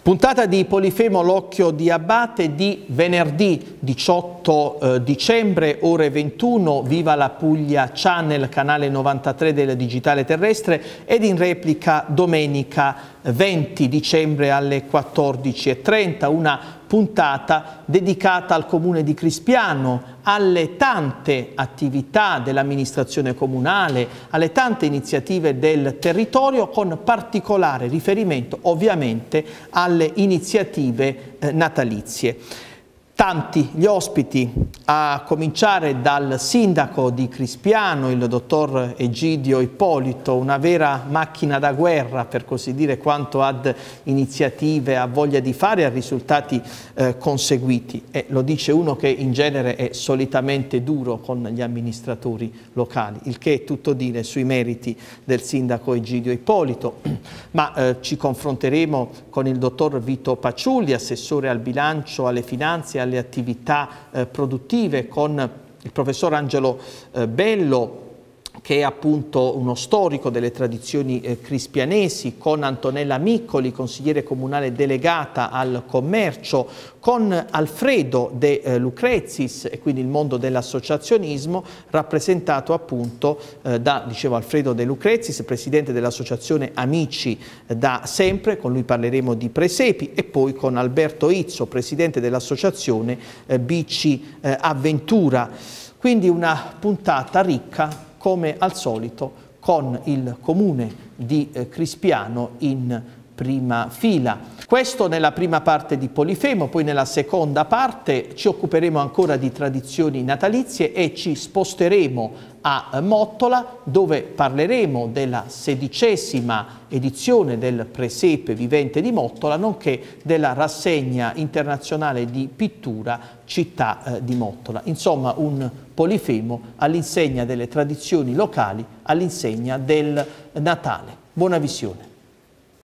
Puntata di Polifemo l'Occhio di Abate di venerdì 18 dicembre, ore 21, viva la Puglia Channel, canale 93 del digitale terrestre, ed in replica domenica 20 dicembre alle 14:30, una puntata dedicata al comune di Crispiano, alle tante attività dell'amministrazione comunale, alle tante iniziative del territorio, con particolare riferimento ovviamente alle iniziative natalizie. Tanti gli ospiti, a cominciare dal sindaco di Crispiano, il dottor Egidio Ippolito, una vera macchina da guerra per così dire quanto ad iniziative, a voglia di fare e a risultati conseguiti. E lo dice uno che in genere è solitamente duro con gli amministratori locali, il che è tutto dire sui meriti del sindaco Egidio Ippolito. Ma ci confronteremo con il dottor Vito Paciulli, assessore al bilancio, alle finanze, alle attività produttive, con il professor Angelo Bello, che è appunto uno storico delle tradizioni crispianesi, con Antonella Miccoli, consigliere comunale delegata al commercio, con Alfredo De Lucrezis, e quindi il mondo dell'associazionismo, rappresentato appunto dicevo, Alfredo De Lucrezis, presidente dell'associazione Amici da sempre, con lui parleremo di presepi, e poi con Alberto Izzo, presidente dell'associazione Bici Avventura. Quindi una puntata ricca, come al solito, con il comune di Crispiano in prima fila. Questo nella prima parte di Polifemo. Poi nella seconda parte ci occuperemo ancora di tradizioni natalizie e ci sposteremo a Mottola, dove parleremo della 16ª edizione del Presepe Vivente di Mottola, nonché della rassegna internazionale di pittura Città di Mottola. Insomma, un Polifemo all'insegna delle tradizioni locali, all'insegna del Natale. Buona visione.